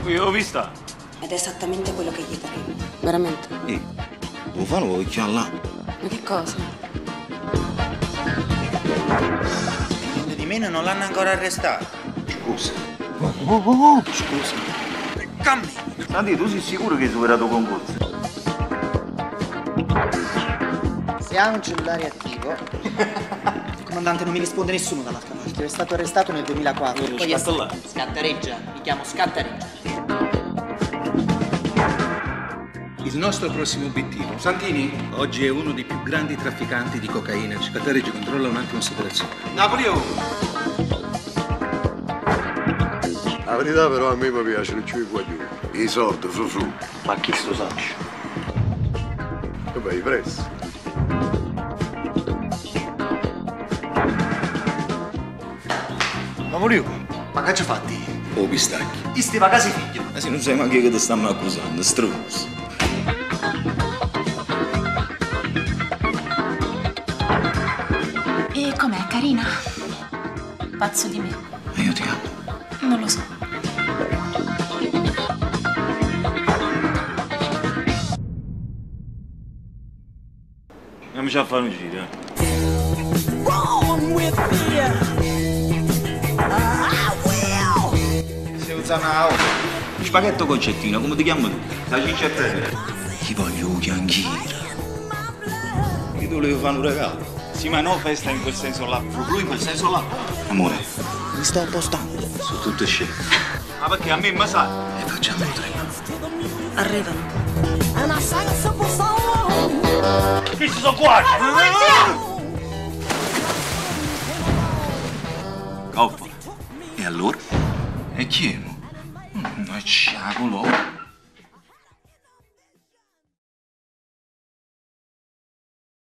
Io l'ho vista. Ed è esattamente quello che gli daremo. Veramente. Lo fanno lo chiamano là. Ma che cosa? Niente di meno, non l'hanno ancora arrestato. Scusa. Scusa. Cammi. Santi, tu sei sicuro che hai superato il concorso? Se ha un cellulare attivo... Comandante, non mi risponde nessuno dall'altra parte. È stato arrestato nel 2004. Poi è stato là. Scattareggia. Mi chiamo Scattareggia. Il nostro prossimo obiettivo. Santini, oggi è uno dei più grandi trafficanti di cocaina. Scattareggia, controlla un attimo questa operazione. Napolio! La verità però a me mi piacciono più i guaglioni. I soldi, fru. Ma chi sto saccio? Vabbè, i prezzi. Napolio! Ma che ci fatti? Oh, pistacchi. Isti va casi figlio. Ma se non sai manco che ti stanno accusando, stronzo. E com'è, carina? Pazzo di me. E io ti amo. Non lo so. Andiamoci a fare un giro, Se usano la ora. Spaghetto concettino, come ti chiamo tu? La ciccia a te. Ti voglio un chianchino. Io ti volevo fare un regalo. Sì, ma no festa in quel senso là. Frufru in quel senso là. Amore, mi sto appostando. Sono tutte scene. Ma perché a me mi sa? E facciamo tre. Arrivano. Qui ci sono qua! Coppola. E allora? E chi è? Ma sciacolo.